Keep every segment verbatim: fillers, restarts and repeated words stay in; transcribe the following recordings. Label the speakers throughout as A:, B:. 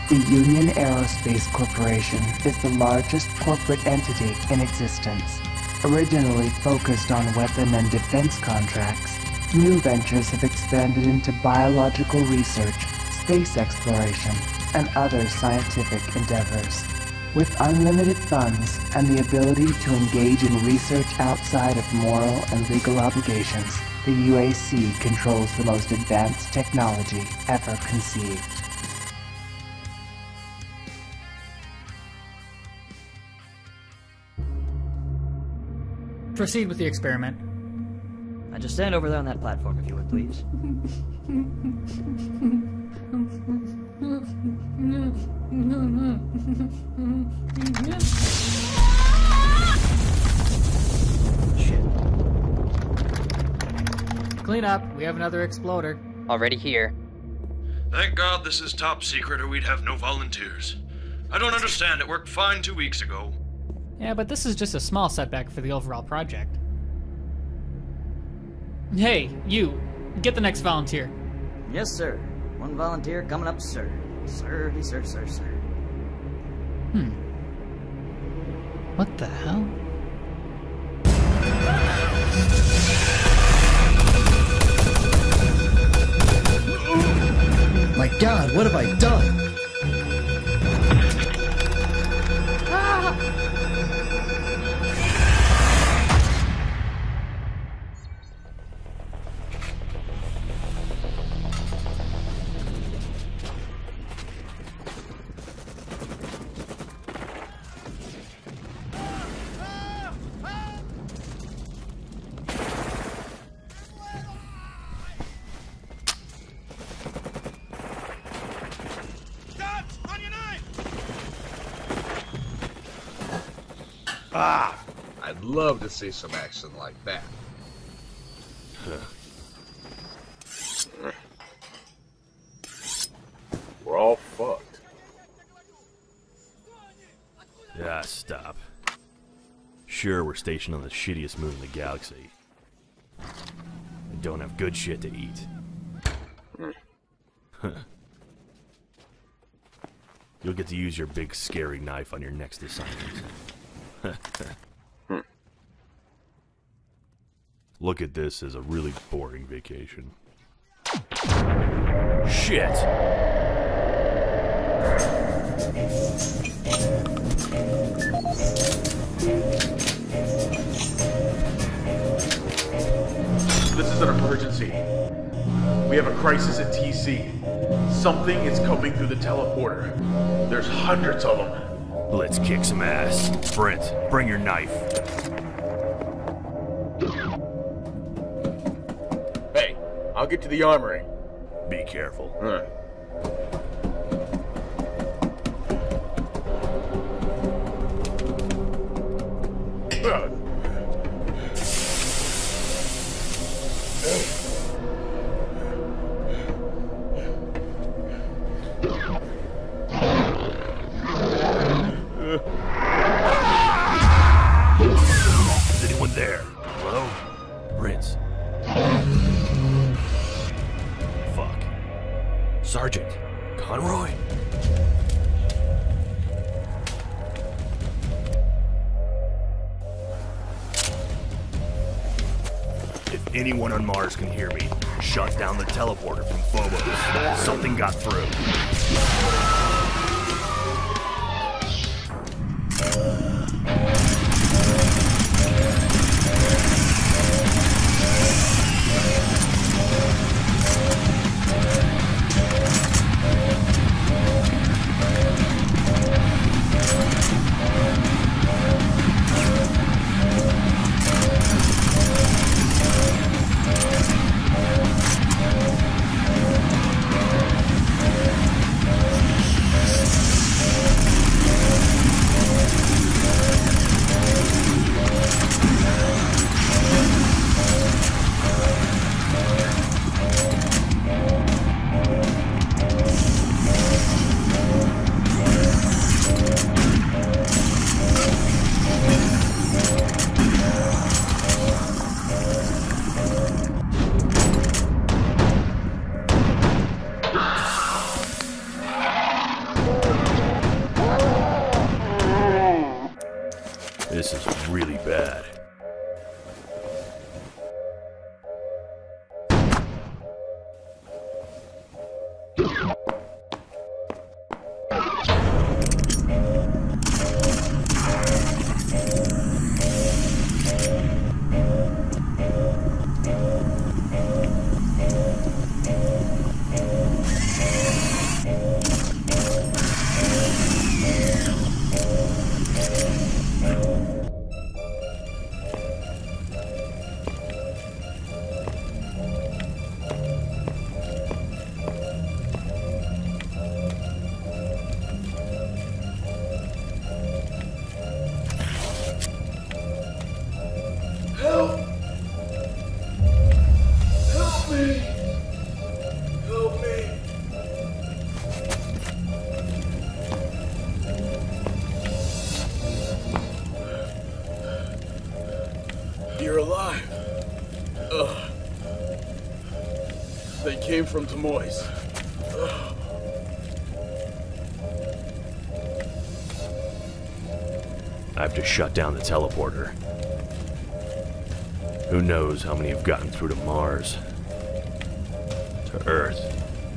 A: The Union Aerospace Corporation is the largest corporate entity in existence. Originally focused on weapon and defense contracts, new ventures have expanded into biological research, space exploration, and other scientific endeavors. With unlimited funds and the ability to engage in research outside of moral and legal obligations, the U A C controls the most advanced technology ever conceived.
B: Proceed with the experiment.
C: I just stand over there on that platform, if you would, please. Shit.
B: Clean up. We have another exploder.
C: Already here.
D: Thank God this is top secret or we'd have no volunteers. I don't understand. It worked fine two weeks ago.
B: Yeah, but this is just a small setback for the overall project. Hey, you. Get the next volunteer.
C: Yes, sir. One volunteer coming up, sir. Sir, sir, sir, sir.
B: Hmm. What the hell?
E: My God, what have I done?
F: Ah, I'd love to see some action like that. We're all fucked.
G: Ah, stop. Sure, we're stationed on the shittiest moon in the galaxy. We don't have good shit to eat. You'll get to use your big scary knife on your next assignment. Look at this as a really boring vacation. Shit!
H: This is an emergency. We have a crisis at T C. Something is coming through the teleporter. There's hundreds of them.
G: Let's kick some ass. Brent, bring your knife.
H: Hey, I'll get to the armory.
G: Be careful.
H: Huh. Uh.
G: Is anyone there? Hello? Prince. Fuck. Sergeant. Conroy? If anyone on Mars can hear me, shut down the teleporter from Phobos. Something got through.
H: you're alive. Ugh. They came from Tomoy's. Ugh.
G: I have to shut down the teleporter. Who knows how many have gotten through to Mars, to Earth.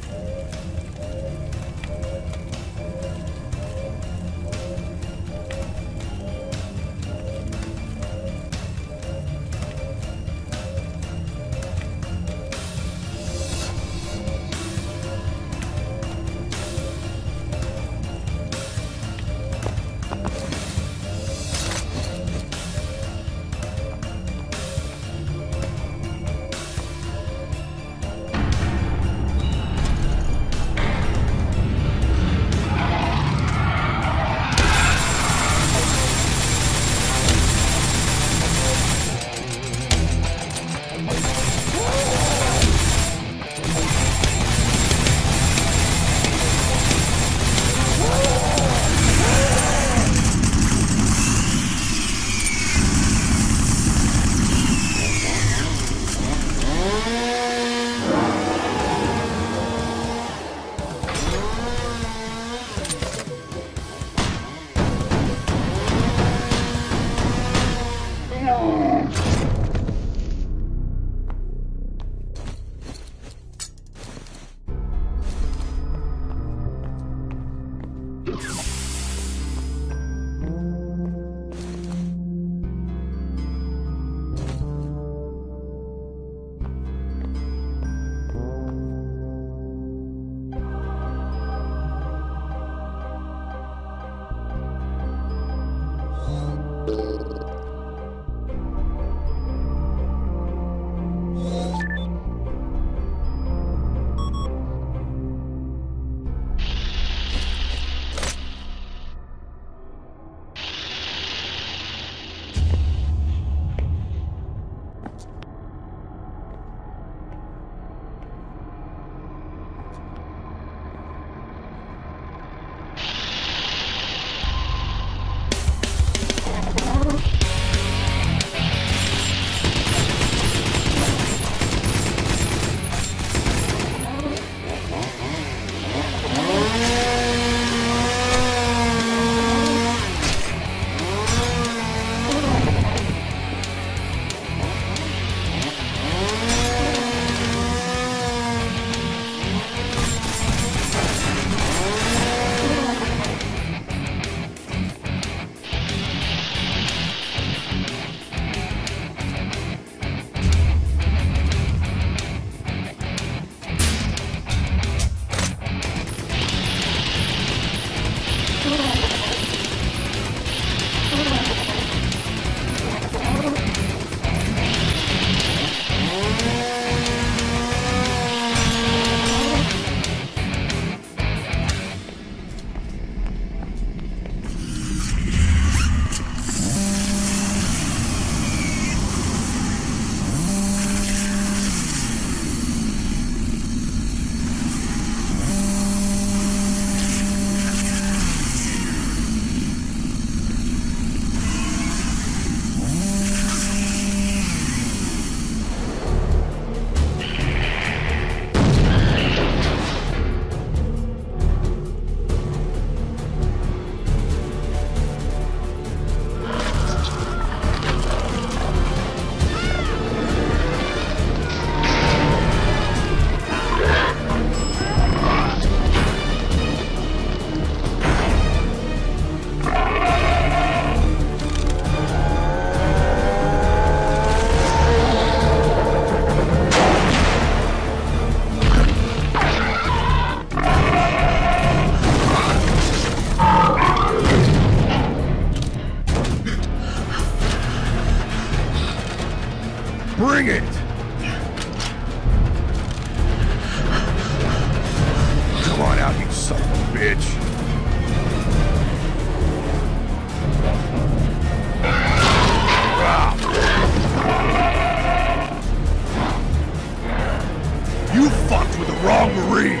I: Bring it! Come on out, you son of a bitch! You fucked with the wrong Marine!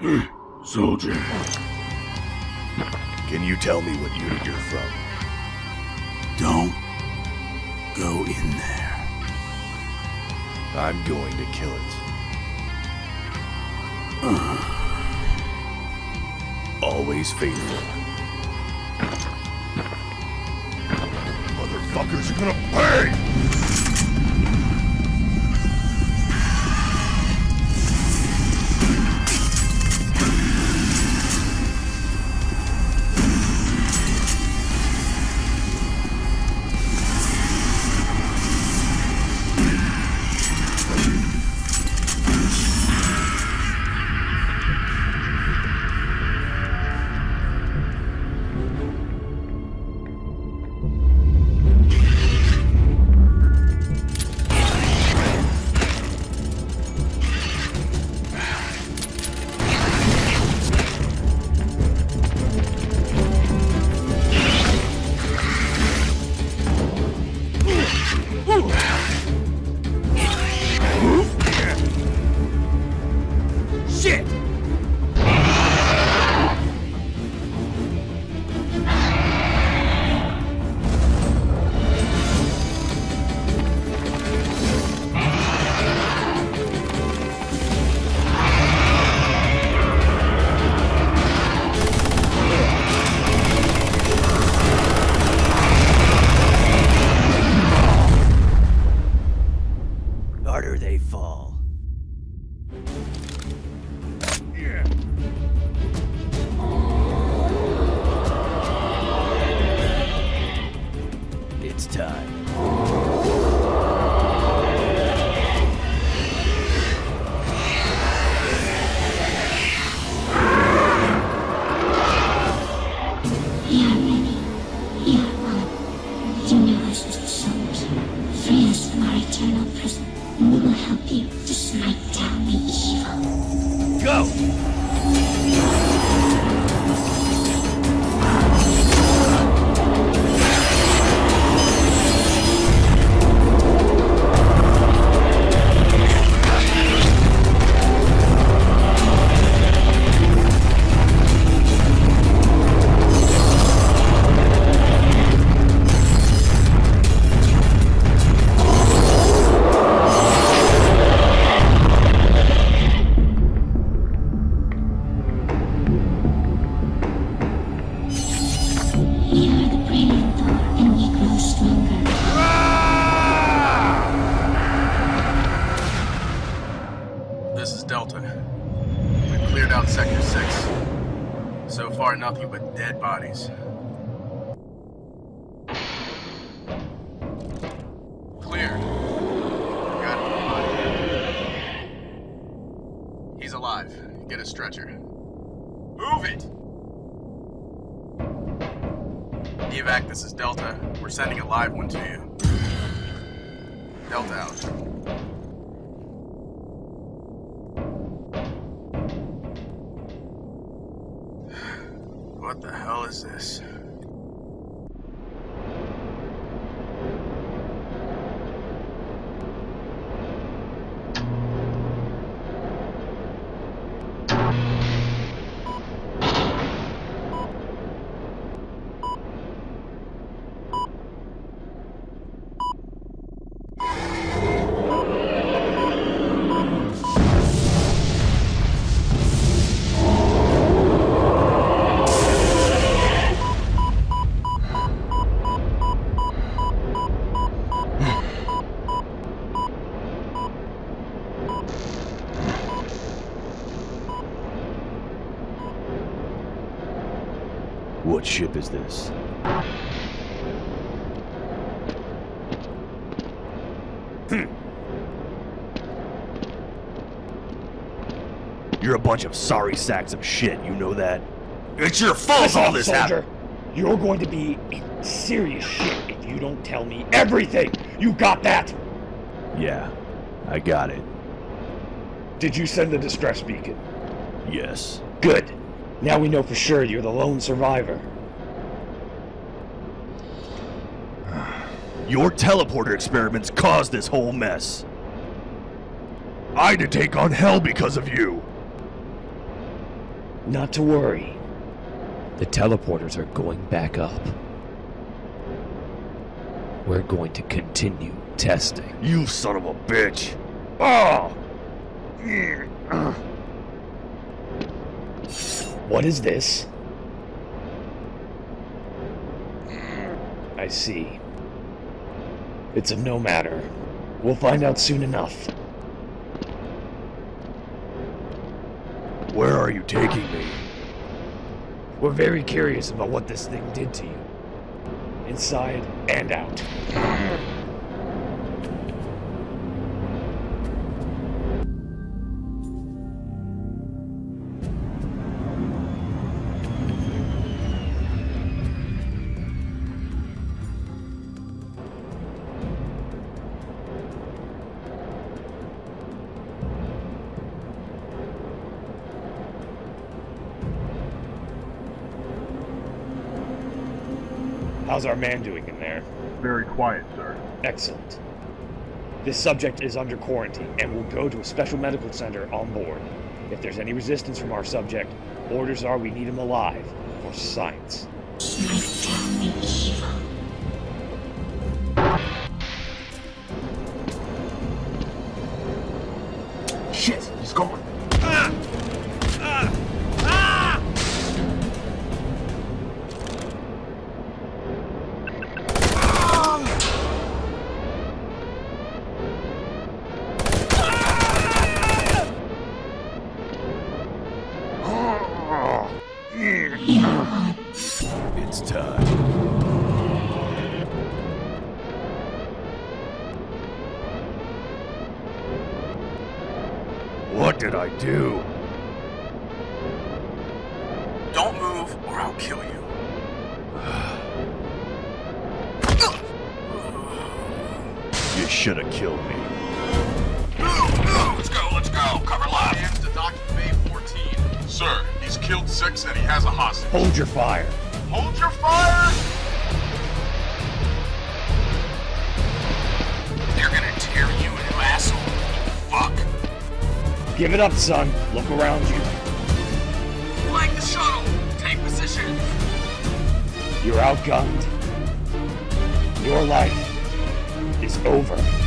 I: Soldier. Can you tell me what unit you're from? Don't go in there. I'm going to kill it. Always faithful. Motherfuckers are gonna pay!
H: Nothing but dead bodies. Clear. Got it. He's alive. Get a stretcher. Move it! Evac, this is Delta. We're sending a live one to you. Delta out. What the hell is this?
G: What ship is this? You're a bunch of sorry sacks of shit, you know that? It's your fault all this happened!
I: You're going to be in serious shit if you don't tell me everything! You got that?
G: Yeah, I got it.
I: Did you send the distress beacon?
G: Yes.
I: Good. Now we know for sure you're the lone survivor.
G: Your teleporter experiments caused this whole mess.
I: I had to take on hell because of you.
J: Not to worry. The teleporters are going back up. We're going to continue testing.
G: You son of a bitch! Oh!
J: What is this? I see. It's of no matter. We'll find out soon enough.
G: Where are you taking me?
J: We're very curious about what this thing did to you. Inside and out. How's our man doing in there?
H: Very quiet, sir.
J: Excellent. This subject is under quarantine and will go to a special medical center on board. If there's any resistance from our subject, orders are we need him alive for science.
H: Shit, he's gone.
G: It's time. What did I do?
I: Don't move or I'll kill you.
G: You should have killed me.
I: Let's go, let's go. Cover left. Hands to Doctor Bay fourteen. Sir, he's killed six and he has a hostage.
J: Hold your fire.
I: Hold your fire! They're gonna tear you a new asshole. Fuck.
J: Give it up, son. Look around you.
I: Flank the shuttle. Take position.
J: You're outgunned. Your life is over.